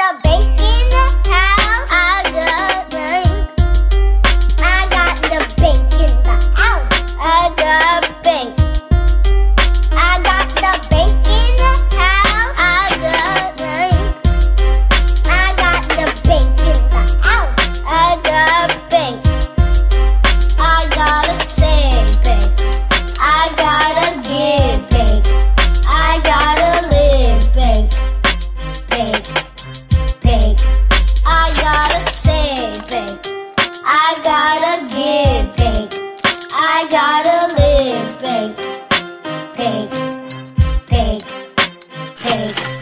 the bank in the house. I got bank. I got the bank in the house. I got bank. I got the bank in the house. I got bank. I got the bank in the house. I got bank. I gotta save bank. I gotta give bank. I gotta live bank. Bank. Bank. I gotta save bank. I gotta give bank. I gotta live bank. Bank. Bank. Bank.